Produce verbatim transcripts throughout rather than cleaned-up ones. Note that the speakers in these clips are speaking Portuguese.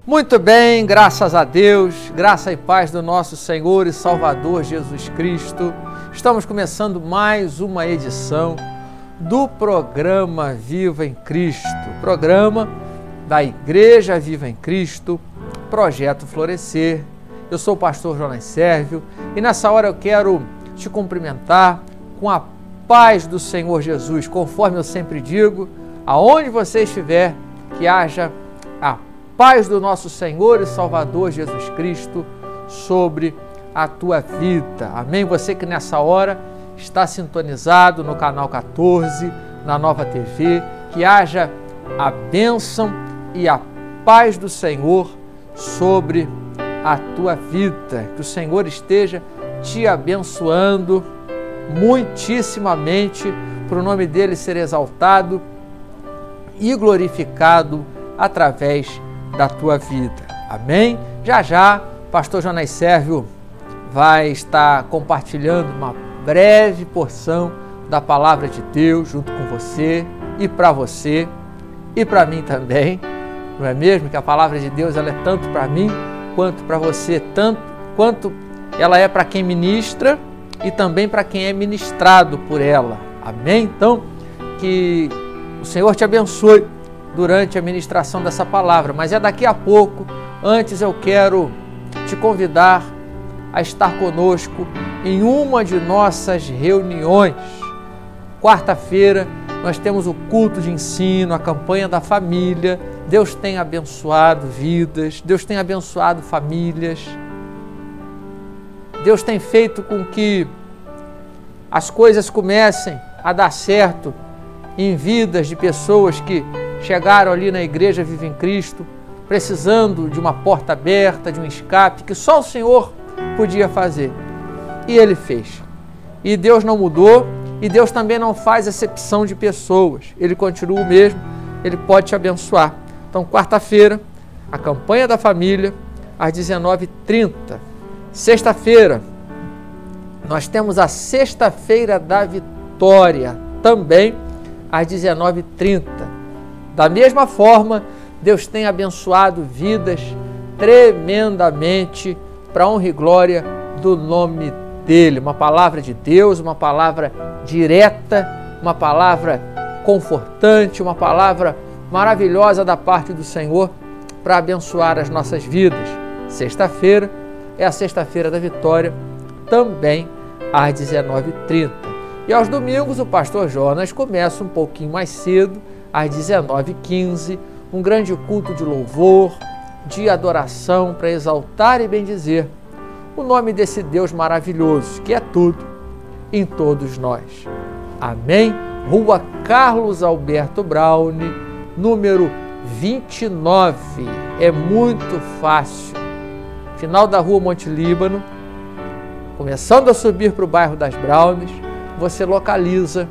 Muito bem, graças a Deus, graça e paz do nosso Senhor e Salvador Jesus Cristo. Estamos começando mais uma edição do programa Viva em Cristo, programa da Igreja Viva em Cristo, Projeto Florescer. Eu sou o pastor Jonas Sérvio e nessa hora eu quero te cumprimentar com a paz do Senhor Jesus, conforme eu sempre digo, aonde você estiver, que haja a paz do nosso Senhor e Salvador Jesus Cristo sobre a tua vida. Amém? Você que nessa hora está sintonizado no canal quatorze, na Nova T V, que haja a bênção e a paz do Senhor sobre a tua vida. Que o Senhor esteja te abençoando muitíssimamente, para o nome dele ser exaltado e glorificado através da tua vida. Amém? Já já, pastor Jonas Sérvio vai estar compartilhando uma breve porção da palavra de Deus junto com você e para você e para mim também. Não é mesmo que a palavra de Deus ela é tanto para mim quanto para você, tanto quanto ela é para quem ministra e também para quem é ministrado por ela. Amém? Então, que o Senhor te abençoe durante a ministração dessa palavra, mas é daqui a pouco. Antes eu quero te convidar a estar conosco em uma de nossas reuniões. Quarta-feira nós temos o culto de ensino, a campanha da família. Deus tem abençoado vidas, Deus tem abençoado famílias, Deus tem feito com que as coisas comecem a dar certo em vidas de pessoas que chegaram ali na Igreja Viva em Cristo, precisando de uma porta aberta, de um escape, que só o Senhor podia fazer. E Ele fez. E Deus não mudou, e Deus também não faz acepção de pessoas. Ele continua o mesmo, Ele pode te abençoar. Então, quarta-feira, a campanha da família, às dezenove e trinta. Sexta-feira, nós temos a Sexta-feira da Vitória, também às dezenove e trinta. Da mesma forma, Deus tem abençoado vidas tremendamente para a honra e glória do nome dEle. Uma palavra de Deus, uma palavra direta, uma palavra confortante, uma palavra maravilhosa da parte do Senhor para abençoar as nossas vidas. Sexta-feira é a Sexta-feira da Vitória, também às dezenove e trinta. E aos domingos o pastor Jonas começa um pouquinho mais cedo, às dezenove e quinze, um grande culto de louvor, de adoração para exaltar e bendizer o nome desse Deus maravilhoso, que é tudo em todos nós. Amém? Rua Carlos Alberto Braune, número vinte e nove. É muito fácil. Final da Rua Monte Líbano, começando a subir para o bairro das Brownes, você localiza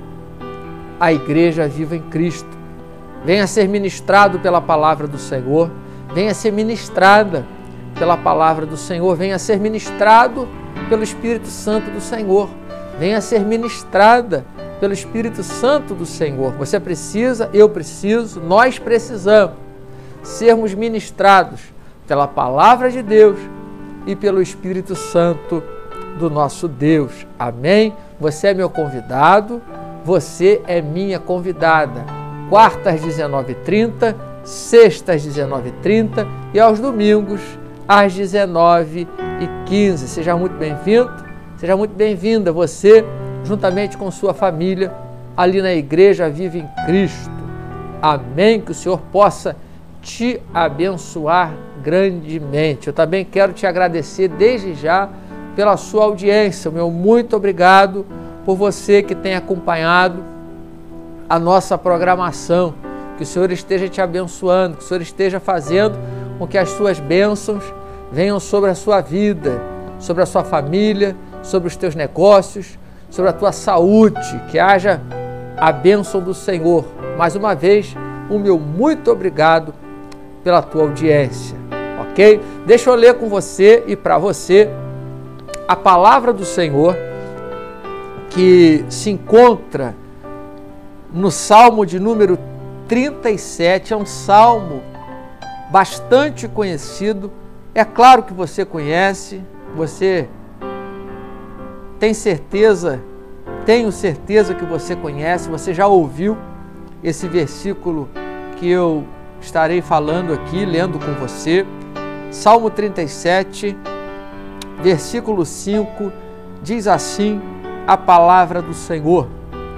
a Igreja Viva em Cristo. Venha ser ministrado pela palavra do Senhor, venha ser ministrada pela palavra do Senhor, venha ser ministrado pelo Espírito Santo do Senhor, venha ser ministrada pelo Espírito Santo do Senhor. Você precisa, eu preciso, nós precisamos sermos ministrados pela palavra de Deus e pelo Espírito Santo do nosso Deus. Amém? Você é meu convidado, você é minha convidada. Quarta às dezenove e trinta, sexta às dezenove e trinta e aos domingos às dezenove e quinze. Seja muito bem-vindo, seja muito bem-vinda você, juntamente com sua família, ali na Igreja Viva em Cristo. Amém? Que o Senhor possa te abençoar grandemente. Eu também quero te agradecer desde já pela sua audiência. Meu muito obrigado por você que tem acompanhado a nossa programação. Que o Senhor esteja te abençoando, que o Senhor esteja fazendo com que as suas bênçãos venham sobre a sua vida, sobre a sua família, sobre os teus negócios, sobre a tua saúde, que haja a bênção do Senhor. Mais uma vez, o meu muito obrigado pela tua audiência, ok? Deixa eu ler com você e para você a palavra do Senhor que se encontra no Salmo de número trinta e sete, é um salmo bastante conhecido. É claro que você conhece, você tem certeza, tenho certeza que você conhece, você já ouviu esse versículo que eu estarei falando aqui, lendo com você. Salmo trinta e sete, versículo cinco, diz assim a palavra do Senhor: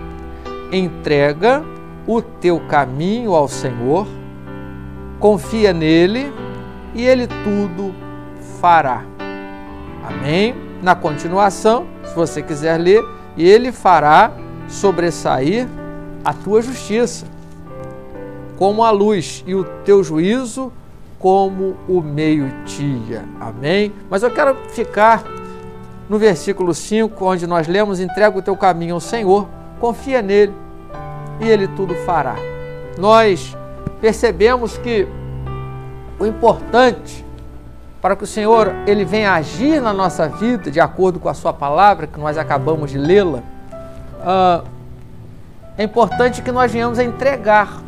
entrega o teu caminho ao Senhor, confia nele e ele tudo fará. Amém? Na continuação, se você quiser ler, e ele fará sobressair a tua justiça como a luz e o teu juízo como o meio-dia. Amém? Mas eu quero ficar no versículo cinco, onde nós lemos: entrega o teu caminho ao Senhor, confia nele e ele tudo fará. Nós percebemos que o importante para que o Senhor ele venha agir na nossa vida, de acordo com a sua palavra, que nós acabamos de lê-la, uh, é importante que nós venhamos a entregar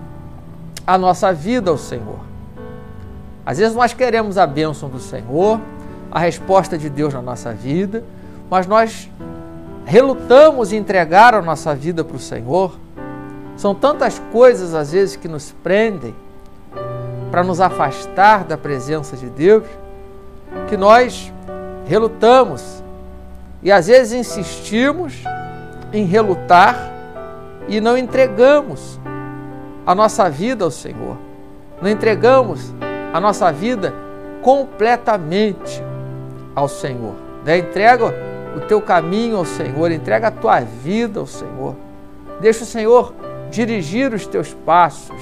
a nossa vida ao Senhor. Às vezes nós queremos a bênção do Senhor, a resposta de Deus na nossa vida, mas nós relutamos em entregar a nossa vida para o Senhor. São tantas coisas, às vezes, que nos prendem para nos afastar da presença de Deus, que nós relutamos e às vezes insistimos em relutar e não entregamos a nossa vida ao Senhor, não entregamos a nossa vida completamente ao Senhor. Né? Entrega o teu caminho ao Senhor, entrega a tua vida ao Senhor, deixa o Senhor dirigir os teus passos,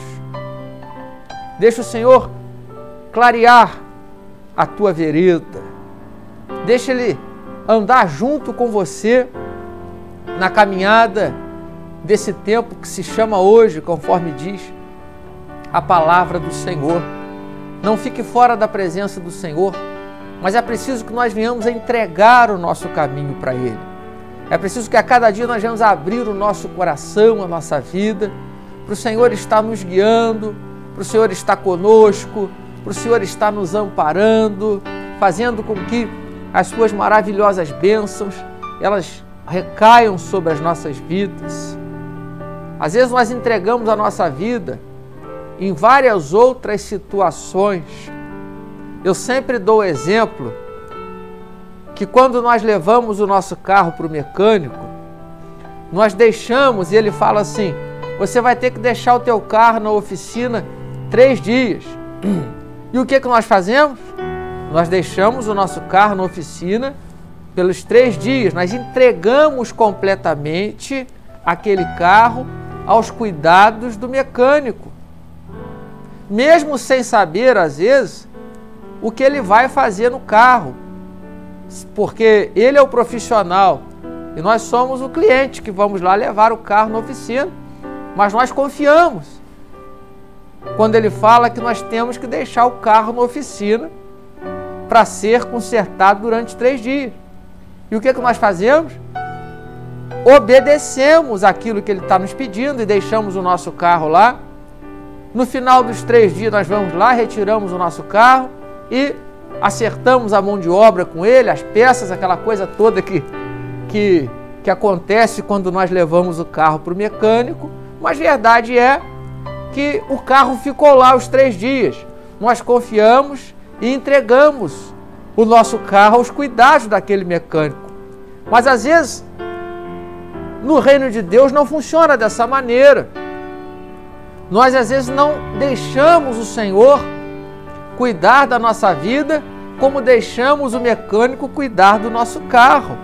deixa o Senhor clarear a tua vereda, deixa Ele andar junto com você na caminhada desse tempo que se chama hoje, conforme diz a palavra do Senhor. Não fique fora da presença do Senhor, mas é preciso que nós venhamos a entregar o nosso caminho para Ele. É preciso que a cada dia nós venhamos a abrir o nosso coração, a nossa vida, para o Senhor estar nos guiando, para o Senhor estar conosco, para o Senhor estar nos amparando, fazendo com que as suas maravilhosas bênçãos, elas recaiam sobre as nossas vidas. Às vezes nós entregamos a nossa vida em várias outras situações. Eu sempre dou o exemplo que quando nós levamos o nosso carro para o mecânico, nós deixamos, e ele fala assim: você vai ter que deixar o teu carro na oficina três dias. E o que, que nós fazemos? Nós deixamos o nosso carro na oficina pelos três dias. Nós entregamos completamente aquele carro aos cuidados do mecânico, mesmo sem saber, às vezes, o que ele vai fazer no carro, porque ele é o profissional e nós somos o cliente que vamos lá levar o carro na oficina, mas nós confiamos quando ele fala que nós temos que deixar o carro na oficina para ser consertado durante três dias. E o que, que nós fazemos? Obedecemos aquilo que ele está nos pedindo e deixamos o nosso carro lá. No final dos três dias nós vamos lá, retiramos o nosso carro e acertamos a mão de obra com ele, as peças, aquela coisa toda que, que, que acontece quando nós levamos o carro para o mecânico. Mas verdade é que o carro ficou lá os três dias. Nós confiamos e entregamos o nosso carro aos cuidados daquele mecânico. Mas às vezes, no reino de Deus não funciona dessa maneira. Nós às vezes não deixamos o Senhor cuidar da nossa vida como deixamos o mecânico cuidar do nosso carro.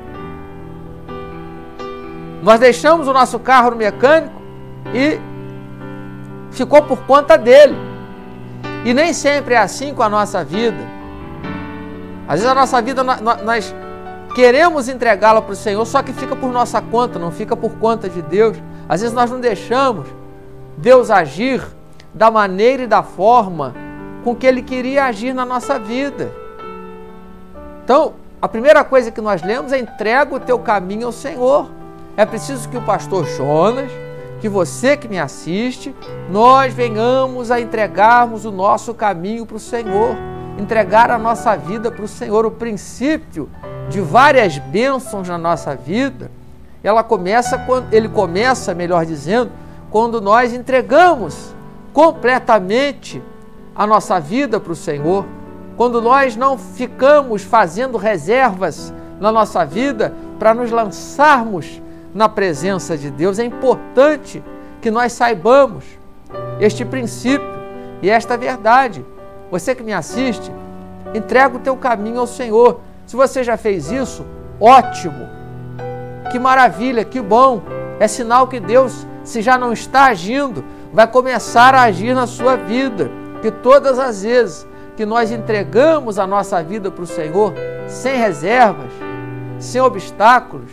Nós deixamos o nosso carro no mecânico e ficou por conta dele. E nem sempre é assim com a nossa vida. Às vezes a nossa vida nós queremos entregá-la para o Senhor, só que fica por nossa conta, não fica por conta de Deus. Às vezes nós não deixamos Deus agir da maneira e da forma com que Ele queria agir na nossa vida. Então, a primeira coisa que nós lemos é: entrega o teu caminho ao Senhor. É preciso que o pastor Jonas que você que me assiste, nós venhamos a entregarmos o nosso caminho para o Senhor, entregar a nossa vida para o Senhor. O princípio de várias bênçãos na nossa vida, ela começa quando, ele começa, melhor dizendo, quando nós entregamos completamente a nossa vida para o Senhor, quando nós não ficamos fazendo reservas na nossa vida para nos lançarmos na presença de Deus. É importante que nós saibamos este princípio e esta verdade. Você que me assiste, entrega o teu caminho ao Senhor. Se você já fez isso, ótimo, que maravilha, que bom. É sinal que Deus, se já não está agindo, vai começar a agir na sua vida. Que todas as vezes que nós entregamos a nossa vida para o Senhor, sem reservas, sem obstáculos,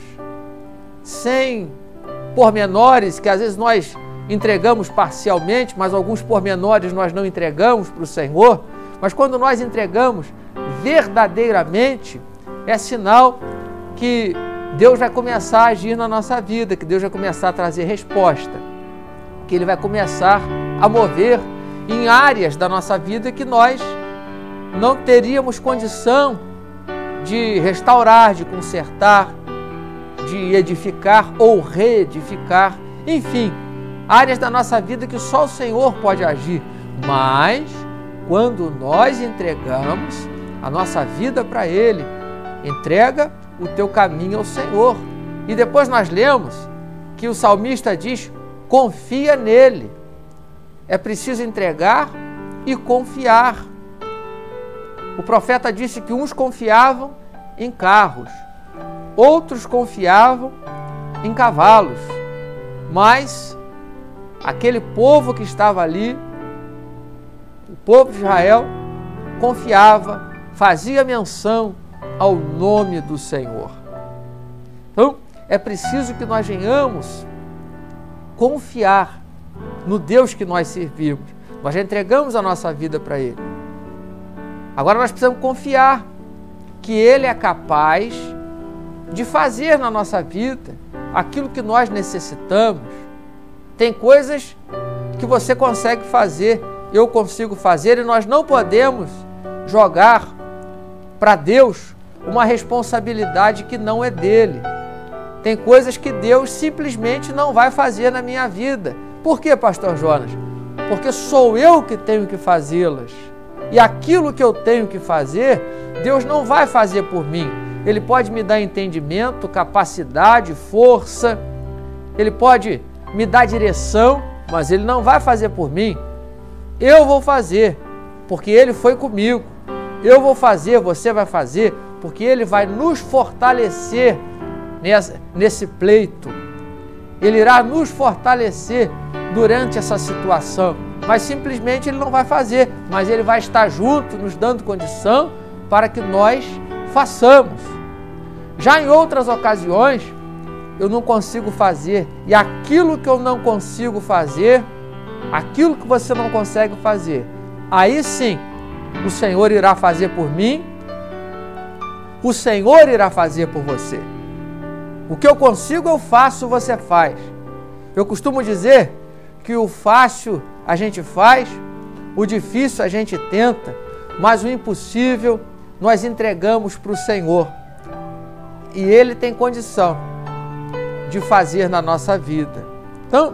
sem pormenores, que às vezes nós entregamos parcialmente, mas alguns pormenores nós não entregamos para o Senhor, mas quando nós entregamos verdadeiramente, é sinal que Deus vai começar a agir na nossa vida, que Deus vai começar a trazer resposta, que Ele vai começar a mover em áreas da nossa vida que nós não teríamos condição de restaurar, de consertar, de edificar ou reedificar, enfim, áreas da nossa vida que só o Senhor pode agir. Mas quando nós entregamos a nossa vida para Ele, entrega o teu caminho ao Senhor. E depois nós lemos que o salmista diz: confia nele. É preciso entregar e confiar. O profeta disse que uns confiavam em carros, outros confiavam em cavalos, mas aquele povo que estava ali, o povo de Israel, confiava, fazia menção ao nome do Senhor. Então, é preciso que nós venhamos confiar no Deus que nós servimos. Nós já entregamos a nossa vida para Ele. Agora nós precisamos confiar que Ele é capaz de fazer na nossa vida aquilo que nós necessitamos. Tem coisas que você consegue fazer, eu consigo fazer, e nós não podemos jogar para Deus uma responsabilidade que não é dele. Tem coisas que Deus simplesmente não vai fazer na minha vida. Por quê, pastor Jonas? Porque sou eu que tenho que fazê-las. E aquilo que eu tenho que fazer, Deus não vai fazer por mim. Ele pode me dar entendimento, capacidade, força, Ele pode me dar direção, mas Ele não vai fazer por mim. Eu vou fazer, porque Ele foi comigo. Eu vou fazer, você vai fazer, porque Ele vai nos fortalecer nesse, nesse pleito. Ele irá nos fortalecer durante essa situação. Mas simplesmente Ele não vai fazer, mas Ele vai estar junto, nos dando condição para que nós façamos. Já em outras ocasiões, eu não consigo fazer, e aquilo que eu não consigo fazer, aquilo que você não consegue fazer, aí sim, o Senhor irá fazer por mim, o Senhor irá fazer por você. O que eu consigo, eu faço, você faz. Eu costumo dizer que o fácil a gente faz, o difícil a gente tenta, mas o impossível nós entregamos para o Senhor. E Ele tem condição de fazer na nossa vida. Então,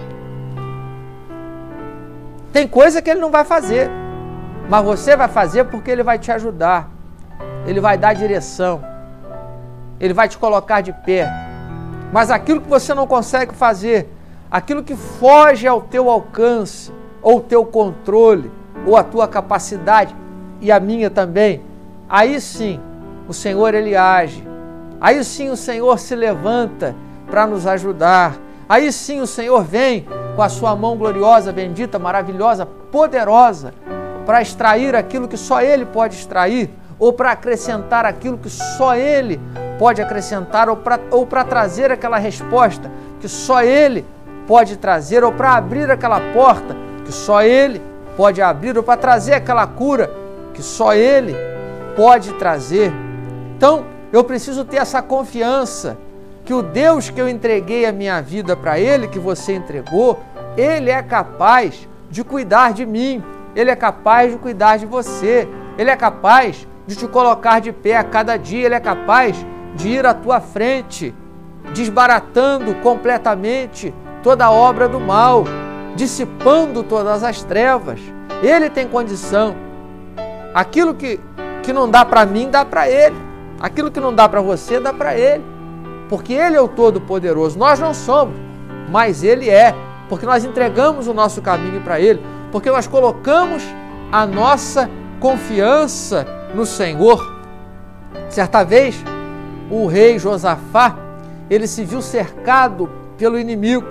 tem coisa que Ele não vai fazer, mas você vai fazer porque Ele vai te ajudar, Ele vai dar direção, Ele vai te colocar de pé. Mas aquilo que você não consegue fazer, aquilo que foge ao teu alcance, ou teu controle, ou a tua capacidade, e a minha também, aí sim, o Senhor Ele age. Aí sim o Senhor se levanta para nos ajudar. Aí sim o Senhor vem com a sua mão gloriosa, bendita, maravilhosa, poderosa, para extrair aquilo que só Ele pode extrair, ou para acrescentar aquilo que só Ele pode acrescentar, ou para ou para trazer aquela resposta que só Ele pode trazer, ou para abrir aquela porta que só Ele pode abrir, ou para trazer aquela cura que só Ele pode trazer. Então, eu preciso ter essa confiança que o Deus que eu entreguei a minha vida para Ele, que você entregou, Ele é capaz de cuidar de mim, Ele é capaz de cuidar de você, Ele é capaz de te colocar de pé a cada dia, Ele é capaz de ir à tua frente, desbaratando completamente toda a obra do mal, dissipando todas as trevas. Ele tem condição. Aquilo que, que não dá para mim, dá para Ele. Aquilo que não dá para você, dá para Ele. Porque Ele é o Todo-Poderoso. Nós não somos, mas Ele é. Porque nós entregamos o nosso caminho para Ele. Porque nós colocamos a nossa confiança no Senhor. Certa vez, o rei Josafá, ele se viu cercado pelo inimigo.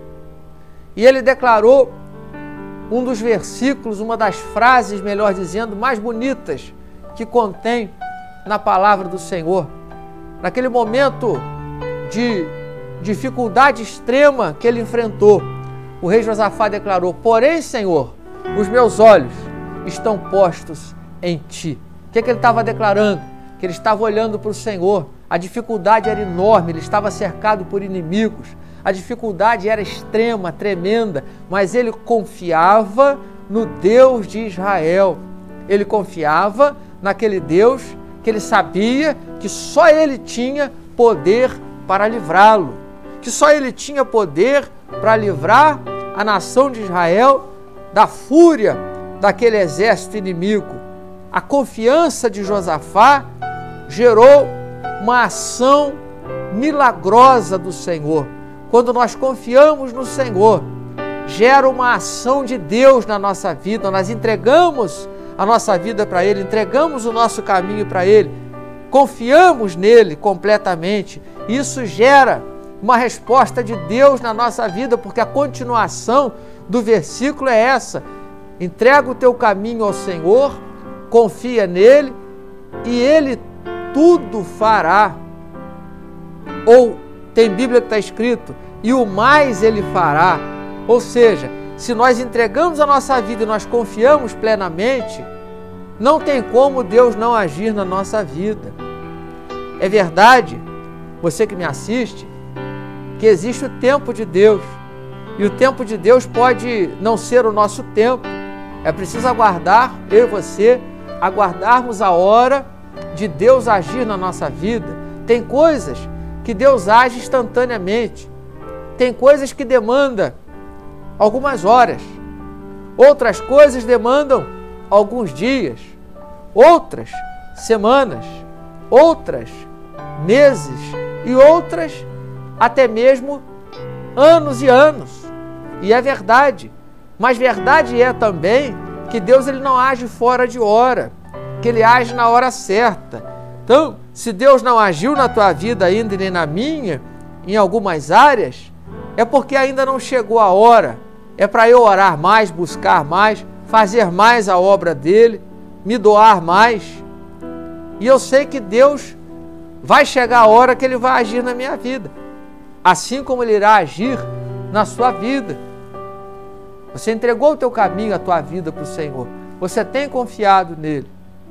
E ele declarou um dos versículos, uma das frases, melhor dizendo, mais bonitas que contém na palavra do Senhor. Naquele momento de dificuldade extrema que ele enfrentou, o rei Josafá declarou: porém, Senhor, os meus olhos estão postos em Ti. O que, é que ele estava declarando? Que ele estava olhando para o Senhor. A dificuldade era enorme, ele estava cercado por inimigos. A dificuldade era extrema, tremenda, mas ele confiava no Deus de Israel. Ele confiava naquele Deus que ele sabia que só ele tinha poder para livrá-lo, que só ele tinha poder para livrar a nação de Israel da fúria daquele exército inimigo. A confiança de Josafá gerou uma ação milagrosa do Senhor. Quando nós confiamos no Senhor, gera uma ação de Deus na nossa vida. Nós entregamos a nossa vida para Ele, entregamos o nosso caminho para Ele, confiamos nele completamente. Isso gera uma resposta de Deus na nossa vida, porque a continuação do versículo é essa: entrega o teu caminho ao Senhor, confia nele e Ele tudo fará. Ou tem Bíblia que está escrito: e o mais Ele fará. Ou seja, se nós entregamos a nossa vida e nós confiamos plenamente, não tem como Deus não agir na nossa vida. É verdade, você que me assiste, que existe o tempo de Deus. E o tempo de Deus pode não ser o nosso tempo. É preciso aguardar, eu e você, aguardarmos a hora de Deus agir na nossa vida. Tem coisas que Deus age instantaneamente. Tem coisas que demandam algumas horas. Outras coisas demandam alguns dias. Outras semanas. Outras meses. E outras até mesmo anos e anos. E é verdade. Mas verdade é também que Deus ele não age fora de hora. Que Ele age na hora certa. Então, se Deus não agiu na tua vida ainda e nem na minha, em algumas áreas, é porque ainda não chegou a hora. É para eu orar mais, buscar mais, fazer mais a obra dEle, me doar mais. E eu sei que Deus vai chegar a hora que Ele vai agir na minha vida, assim como Ele irá agir na sua vida. Você entregou o teu caminho, a tua vida para o Senhor. Você tem confiado nele.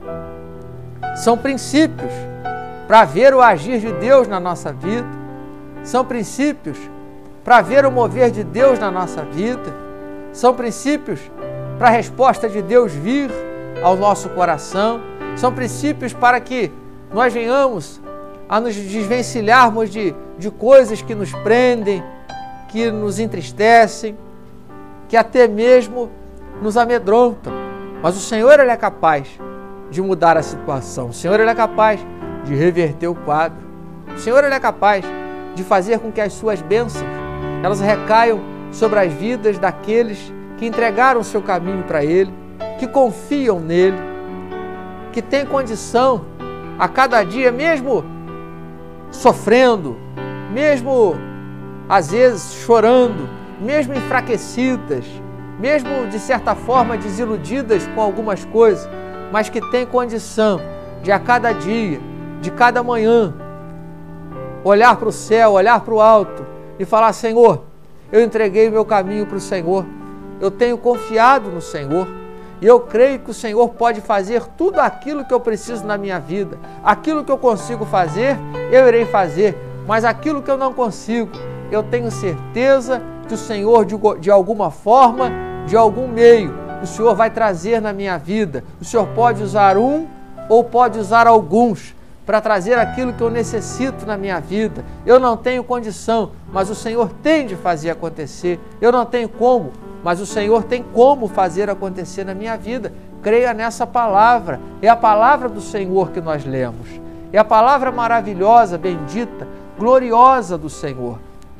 São princípios para ver o agir de Deus na nossa vida. São princípios para ver o mover de Deus na nossa vida. São princípios para a resposta de Deus vir ao nosso coração. São princípios para que nós venhamos a nos desvencilharmos de, de coisas que nos prendem, que nos entristecem, que até mesmo nos amedrontam. Mas o Senhor ele é capaz de mudar a situação. O Senhor ele é capaz de reverter o quadro. O Senhor ele é capaz de fazer com que as suas bênçãos elas recaiam sobre as vidas daqueles que entregaram o seu caminho para Ele, que confiam nele, que têm condição a cada dia, mesmo sofrendo, mesmo às vezes chorando, mesmo enfraquecidas, mesmo de certa forma desiludidas com algumas coisas, mas que têm condição de a cada dia, de cada manhã, olhar para o céu, olhar para o alto e falar: Senhor, eu entreguei o meu caminho para o Senhor, eu tenho confiado no Senhor e eu creio que o Senhor pode fazer tudo aquilo que eu preciso na minha vida. Aquilo que eu consigo fazer, eu irei fazer, mas aquilo que eu não consigo, eu tenho certeza que o Senhor, de, de alguma forma, de algum meio, o Senhor vai trazer na minha vida. O Senhor pode usar um ou pode usar alguns para trazer aquilo que eu necessito na minha vida. Eu não tenho condição, mas o Senhor tem de fazer acontecer. Eu não tenho como, mas o Senhor tem como fazer acontecer na minha vida. Creia nessa palavra. É a palavra do Senhor que nós lemos. É a palavra maravilhosa, bendita, gloriosa do Senhor.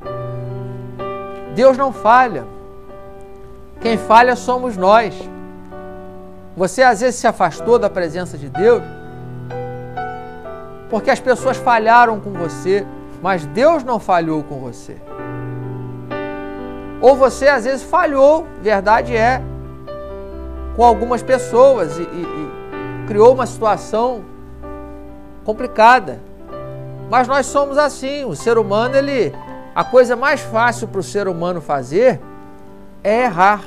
Deus não falha. Quem falha somos nós. Você às vezes se afastou da presença de Deus porque as pessoas falharam com você, mas Deus não falhou com você. Ou você às vezes falhou, verdade é, com algumas pessoas e, e, e criou uma situação complicada. Mas nós somos assim, o ser humano, ele, a coisa mais fácil para o ser humano fazer é errar.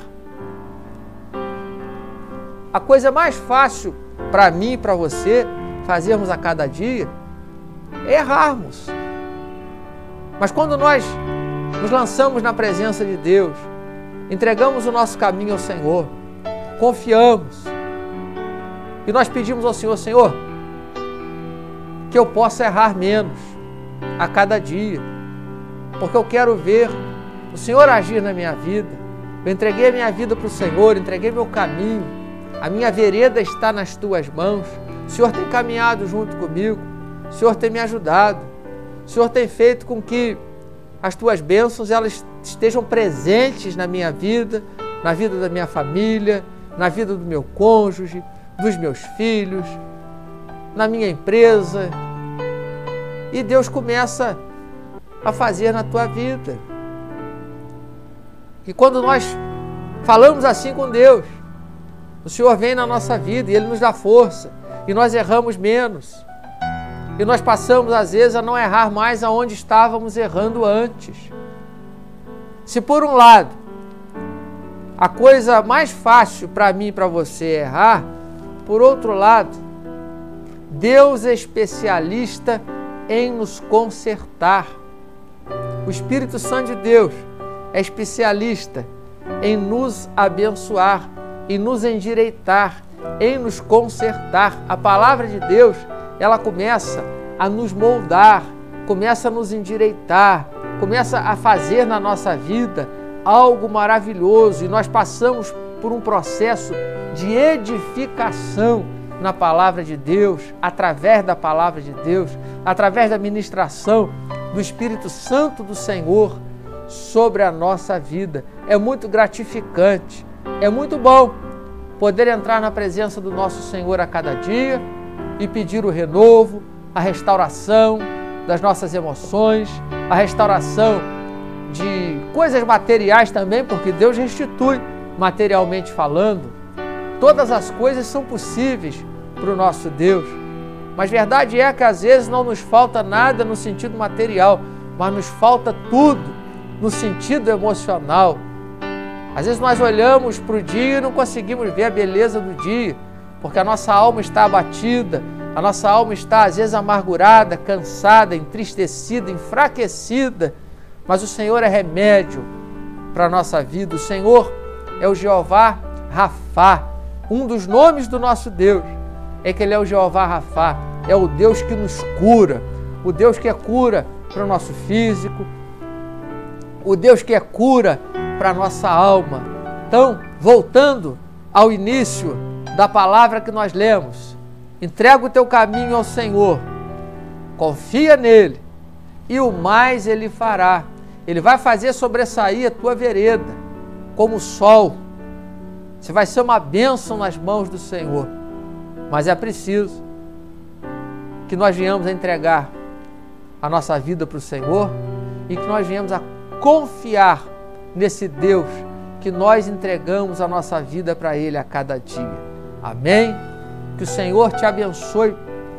A coisa mais fácil para mim e para você fazermos a cada dia é errarmos. Mas quando nós nos lançamos na presença de Deus, entregamos o nosso caminho ao Senhor, confiamos e nós pedimos ao Senhor, Senhor, que eu possa errar menos a cada dia, porque eu quero ver o Senhor agir na minha vida. Eu entreguei a minha vida para o Senhor, entreguei meu caminho, a minha vereda está nas Tuas mãos. O Senhor tem caminhado junto comigo, o Senhor tem me ajudado, o Senhor tem feito com que as Tuas bênçãos elas estejam presentes na minha vida, na vida da minha família, na vida do meu cônjuge, dos meus filhos, na minha empresa. E Deus começa a fazer na tua vida. E quando nós falamos assim com Deus, o Senhor vem na nossa vida e Ele nos dá força. E nós erramos menos. E nós passamos, às vezes, a não errar mais aonde estávamos errando antes. Se por um lado, a coisa mais fácil para mim e para você é errar, por outro lado, Deus é especialista em nos consertar. O Espírito Santo de Deus é especialista em nos abençoar, em nos endireitar, em nos consertar. A palavra de Deus, ela começa a nos moldar, começa a nos endireitar, começa a fazer na nossa vida algo maravilhoso, e nós passamos por um processo de edificação na palavra de Deus, através da palavra de Deus, através da ministração do Espírito Santo do Senhor sobre a nossa vida. É muito gratificante, é muito bom poder entrar na presença do nosso Senhor a cada dia e pedir o renovo, a restauração das nossas emoções, a restauração de coisas materiais também, porque Deus restitui materialmente falando. Todas as coisas são possíveis para o nosso Deus, mas verdade é que às vezes não nos falta nada no sentido material, mas nos falta tudo no sentido emocional. Às vezes nós olhamos para o dia e não conseguimos ver a beleza do dia, porque a nossa alma está abatida, a nossa alma está às vezes amargurada, cansada, entristecida, enfraquecida, mas o Senhor é remédio para a nossa vida. O Senhor é o Jeová Rafá. Um dos nomes do nosso Deus é que Ele é o Jeová Rafá, é o Deus que nos cura, o Deus que é cura para o nosso físico, o Deus que é cura para a nossa alma. Então, voltando ao início da palavra que nós lemos, entrega o teu caminho ao Senhor, confia nele e o mais Ele fará. Ele vai fazer sobressair a tua vereda como o sol. Você vai ser uma bênção nas mãos do Senhor, mas é preciso que nós venhamos a entregar a nossa vida para o Senhor e que nós venhamos a confiar nesse Deus que nós entregamos a nossa vida para Ele a cada dia. Amém? Que o Senhor te abençoe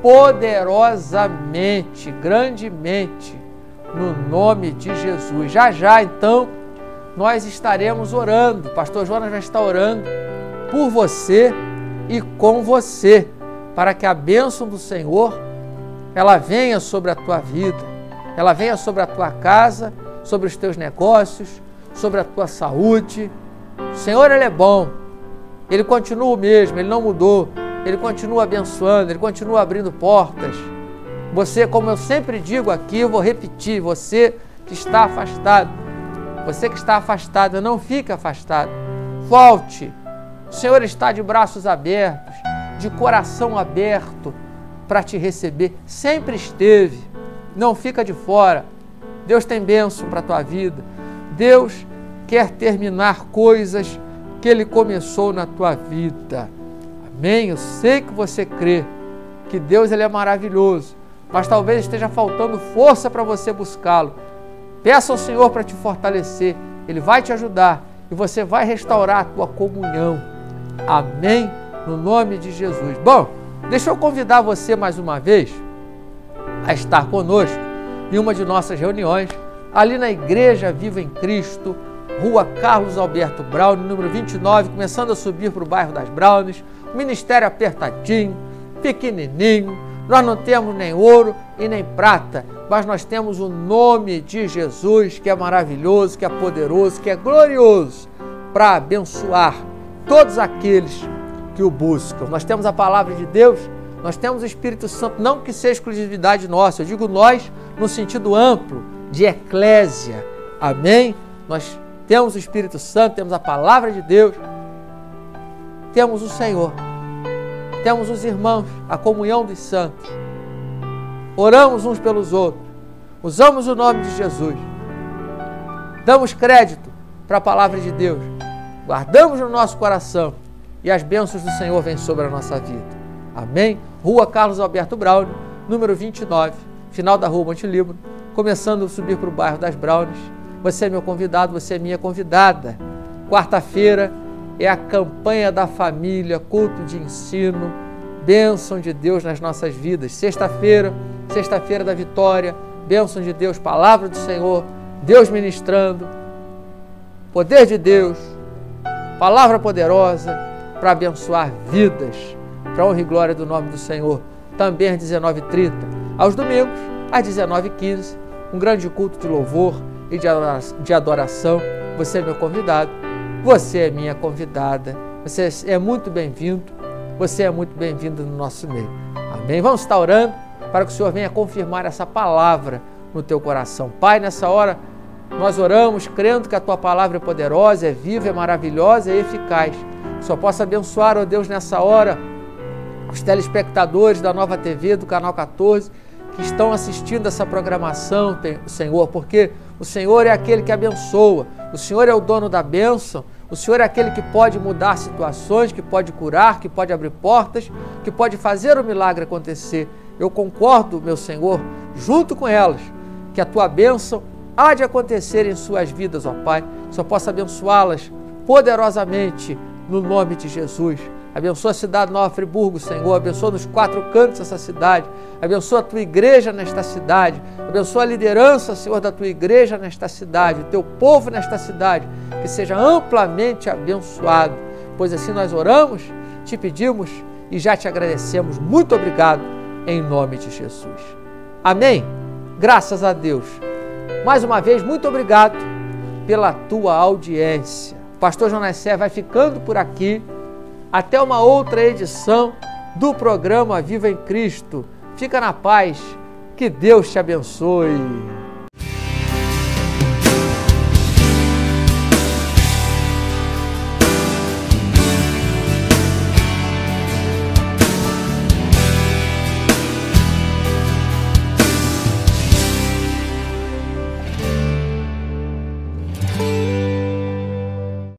poderosamente, grandemente, no nome de Jesus. Já já, então, nós estaremos orando. O pastor Jonas já está orando por você e com você, para que a bênção do Senhor ela venha sobre a tua vida, ela venha sobre a tua casa, sobre os teus negócios, sobre a tua saúde. O Senhor, Ele é bom, Ele continua o mesmo, Ele não mudou, Ele continua abençoando, Ele continua abrindo portas. Você, como eu sempre digo aqui, eu vou repetir, você que está afastado, você que está afastado, não fique afastado, volte. O Senhor está de braços abertos, de coração aberto para te receber, sempre esteve, não fica de fora. Deus tem bênção para a tua vida, Deus quer terminar coisas que Ele começou na tua vida. Amém? Eu sei que você crê que Deus, Ele é maravilhoso, mas talvez esteja faltando força para você buscá-lo. Peça ao Senhor para te fortalecer, Ele vai te ajudar e você vai restaurar a tua comunhão. Amém? No nome de Jesus. Bom, deixa eu convidar você mais uma vez a estar conosco em uma de nossas reuniões, ali na Igreja Viva em Cristo, Rua Carlos Alberto Brown, número vinte e nove, começando a subir para o bairro das Brownies, o ministério apertadinho, pequenininho, nós não temos nem ouro e nem prata, mas nós temos o nome de Jesus, que é maravilhoso, que é poderoso, que é glorioso, para abençoar todos aqueles que o buscam. Nós temos a palavra de Deus, nós temos o Espírito Santo, não que seja exclusividade nossa, eu digo nós no sentido amplo, de eclésia, amém? Nós temos o Espírito Santo, temos a palavra de Deus, temos o Senhor, temos os irmãos, a comunhão dos santos, oramos uns pelos outros, usamos o nome de Jesus, damos crédito para a palavra de Deus, guardamos no nosso coração e as bênçãos do Senhor vêm sobre a nossa vida. Amém? Rua Carlos Alberto Brown, número vinte e nove, final da Rua Monte Líbano, começando a subir para o bairro das Brownies. Você é meu convidado, você é minha convidada. Quarta-feira é a campanha da família, culto de ensino, bênção de Deus nas nossas vidas. Sexta-feira, sexta-feira da vitória, bênção de Deus, palavra do Senhor, Deus ministrando, poder de Deus, palavra poderosa para abençoar vidas, para a honra e glória do nome do Senhor. Também às dezenove e trinta, aos domingos, às dezenove e quinze, um grande culto de louvor e de adoração. Você é meu convidado, você é minha convidada, você é muito bem-vindo, você é muito bem-vindo no nosso meio. Amém? Vamos estar orando para que o Senhor venha confirmar essa palavra no teu coração. Pai, nessa hora nós oramos crendo que a tua palavra é poderosa, é viva, é maravilhosa, é eficaz. Que só possa abençoar, ó Deus, nessa hora, os telespectadores da Nova T V, do Canal quatorze, que estão assistindo essa programação, Senhor, porque o Senhor é aquele que abençoa, o Senhor é o dono da bênção, o Senhor é aquele que pode mudar situações, que pode curar, que pode abrir portas, que pode fazer o milagre acontecer. Eu concordo, meu Senhor, junto com elas, que a tua bênção há de acontecer em suas vidas, ó Pai, que só possa abençoá-las poderosamente no nome de Jesus. Abençoa a cidade de Nova Friburgo, Senhor, abençoa nos quatro cantos dessa cidade, abençoa a tua igreja nesta cidade, abençoa a liderança, Senhor, da tua igreja nesta cidade, o teu povo nesta cidade, que seja amplamente abençoado, pois assim nós oramos, te pedimos e já te agradecemos. Muito obrigado, em nome de Jesus. Amém? Graças a Deus. Mais uma vez, muito obrigado pela tua audiência. O pastor Jonas Serra vai ficando por aqui. Até uma outra edição do programa Viva em Cristo. Fica na paz. Que Deus te abençoe.